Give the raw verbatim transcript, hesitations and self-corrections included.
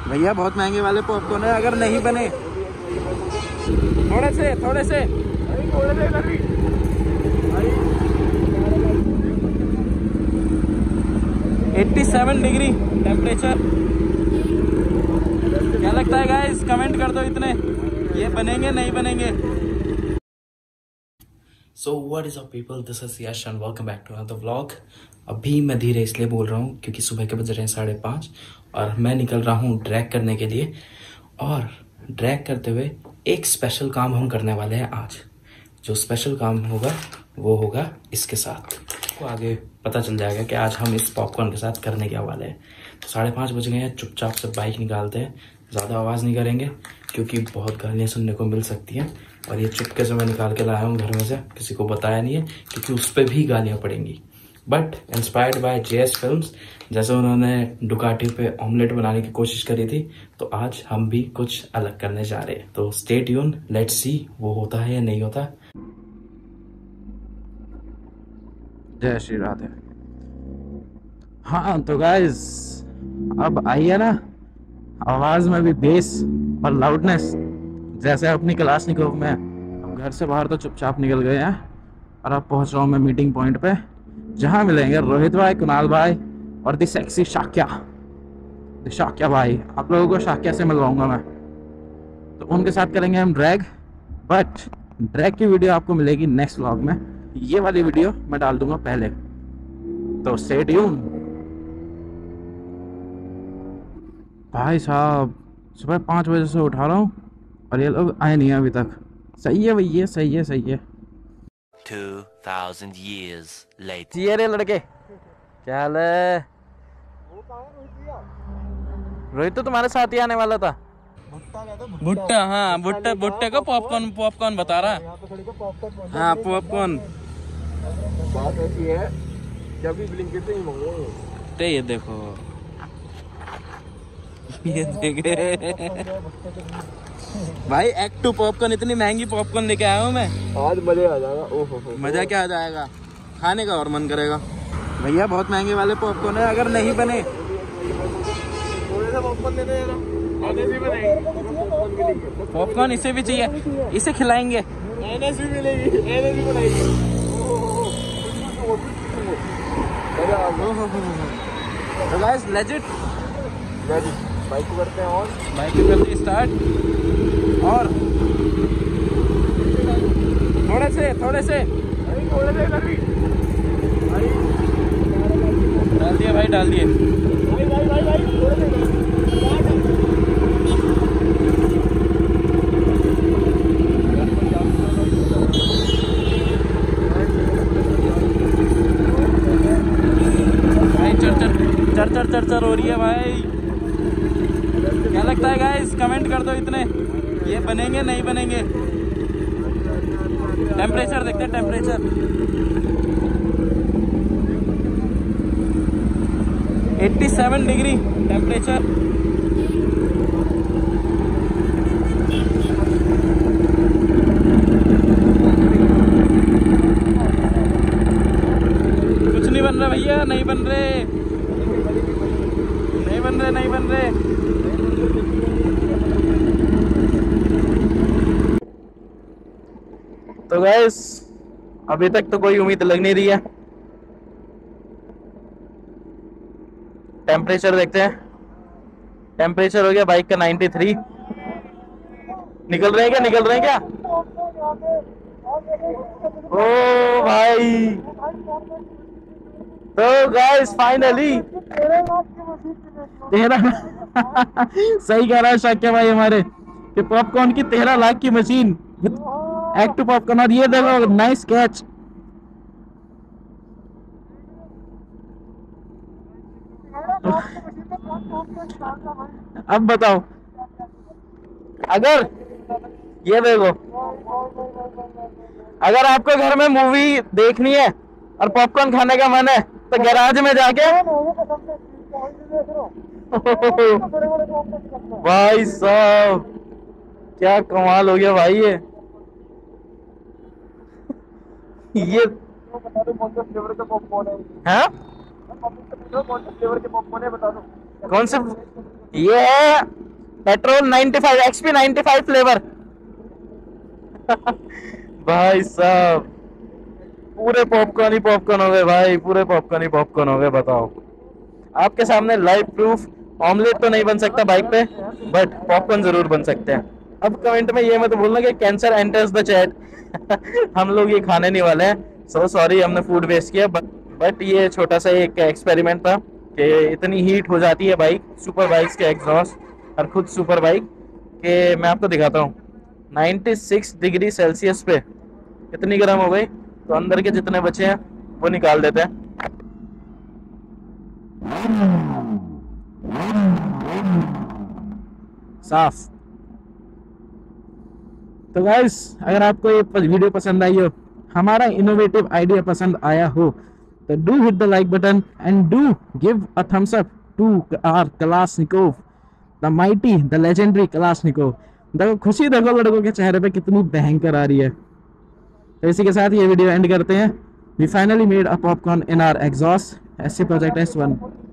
भैया बहुत महंगे वाले पॉपकॉर्न है, अगर नहीं बने थोड़े से थोड़े से थोड़े से सत्तासी डिग्री टेम्परेचर। क्या लगता है गाइस, कमेंट कर दो इतने, ये बनेंगे नहीं बनेंगे। So what is up people, this is Yash and welcome back to another vlog. अभी मैं धीरे इसलिए बोल रहा हूँ क्योंकि सुबह के बज रहे हैं साढ़े पाँच और मैं निकल रहा हूँ ड्रैग करने के लिए। और ड्रैग करते हुए एक स्पेशल काम हम करने वाले हैं आज। जो स्पेशल काम होगा वो होगा इसके साथ, तो आगे पता चल जाएगा कि आज हम इस पॉपकॉर्न के साथ करने क्या वाले हैं। तो साढ़े पाँच बज गए हैं, चुपचाप से बाइक निकालते हैं, ज़्यादा आवाज़ नहीं करेंगे क्योंकि बहुत गालियाँ सुनने को मिल सकती हैं। और ये चुपके से मैं निकाल के लाया हूँ घर में से, किसी को बताया नहीं है क्योंकि उस पर भी गालियाँ पड़ेंगी। But inspired by J S films, जैसे उन्होंने डुकाटी पे ऑमलेट बनाने की कोशिश करी थी, तो आज हम भी कुछ अलग करने जा रहे हैं। तो स्टे ट्यून, लेट्स सी वो होता है या नहीं होता। जय श्री राधे। हाँ तो गाइस, अब आई है ना आवाज में भी बेस और लाउडनेस, जैसे अपनी क्लासनिकोव में। अब घर से बाहर तो चुपचाप निकल गए हैं और अब पहुंच रहा हूँ मैं मीटिंग पॉइंट पे, जहां मिलेंगे रोहित भाई, कुणाल भाई और the sexy Shakya. The Shakya भाई, आप लोगों को शाक्या से मिलवाऊंगा मैं, तो उनके साथ करेंगे हम ड्रैग। बट ड्रैग की वीडियो आपको मिलेगी नेक्स्ट व्लॉग में, ये वाली वीडियो मैं डाल दूंगा पहले, तो स्टे ट्यून। भाई साहब सुबह पाँच बजे से उठा रहा हूँ और ये लोग आए नहीं अभी तक। सही है भैया, सही है सही है। two thousand years later. ये रे लड़के, क्या हाल है? रोहित तो तुम्हारे साथ ही आने वाला था। भुट्टा, हाँ भुट्टा, भुट्टे को पॉपकॉर्न पॉपकॉर्न बता रहा है। हाँ पॉपकॉर्न। बात ऐसी है कि अभी ब्लिंकिट से ही मंगवाओ। ते ये देखो, ये देखे भाई, एक्ट टू पॉपकॉर्न, इतनी महंगी पॉपकॉर्न लेके आया हूँ मैं। आज मजा आ जाएगा। ओहो हो, मजा क्या आ जाएगा, खाने का और मन करेगा। भैया बहुत महंगे वाले पॉपकॉर्न है, अगर नहीं बने थोड़े से पॉपकॉर्न देते हैं ना, एनएस भी मिलेगी। पॉपकॉर्न इसे भी चाहिए, इसे खिलाएंगे। एनएस भी मिलेगी, एनएस भी बनाएगी। तो गाइस लेजिट बाइक को करते हैं ऑन, बाइक को करते हैं स्टार्ट, और थोड़े से थोड़े से थोड़े से कर भी डाल दिए भाई, डाल दिए भाई भाई भाई भाई थोड़े से भाई। चर चर चर चर चर हो रही है भाई। क्या लगता है गाइस, कमेंट कर दो इतने, ये बनेंगे नहीं बनेंगे। टेम्परेचर देखते हैं, टेम्परेचर सत्तासी डिग्री टेम्परेचर। कुछ नहीं बन रहा भैया, नहीं बन रहे, नहीं बन रहे, नहीं बन रहे। तो गाइस अभी तक तो कोई उम्मीद लग नहीं रही है। टेम्परेचर देखते हैं, टेम्परेचर हो गया बाइक का तिरानवे। निकल रहे हैं क्या, निकल रहे हैं क्या? ओ भाई, तो गाइस फाइनली तेरह सही कह रहा है शाक्या भाई हमारे कि पॉपकॉर्न की तेरह लाख की मशीन, एक्ट पॉपकॉर्न। और ये देखो, नाइस कैच। अब बताओ, अगर ये देखो, अगर आपको घर में मूवी देखनी है और पॉपकॉर्न खाने का मन है तो गैराज में जाके भाई साहब क्या कमाल हो गया भाई। ये ये बता दो कौन सा फ्लेवर का पॉपकॉर्न है। हाँ कौन सा फ्लेवर के पॉपकॉर्न है बता दो। कौन सा? ये है petrol ninety five XP ninety five flavour. भाई साहब पूरे पॉपकॉर्न ही पॉपकॉर्न हो गए भाई, पूरे पॉपकॉर्न ही पॉपकॉर्न हो गए। बताओ, आपके सामने लाइव प्रूफ ऑमलेट तो नहीं बन सकता बाइक पे, बट पॉपकॉर्न जरूर बन सकते हैं। अब कमेंट में ये मत बोलना कि कैंसर एंटर्स द चैट। हम लोग ये खाने नहीं वाले हैं, सो सॉरी हमने फूड वेस्ट किया। बट ये छोटा सा एक एक्सपेरिमेंट था कि इतनी हीट हो जाती है बाइक, सुपर बाइक्स के एग्जॉस्ट और खुद सुपर बाइक के, मैं आपको दिखाता हूँ छियानवे डिग्री सेल्सियस पे इतनी गर्म हो गई, तो अंदर के जितने बचे हैं वो निकाल देते हैं। साफ। तो गाइस, अगर आपको ये वीडियो पसंद आई हो, हमारा इनोवेटिव आइडिया पसंद आया हो, तो do hit the like button and do give a thumbs up to our Kalashnikov, the mighty, the legendary Kalashnikov. देखो खुशी, देखो लड़कों के चेहरे पे कितनी भयंकर आ रही है। तो इसी के साथ ये वीडियो एंड करते हैं। We finally made a popcorn in our exhaust S C project S one.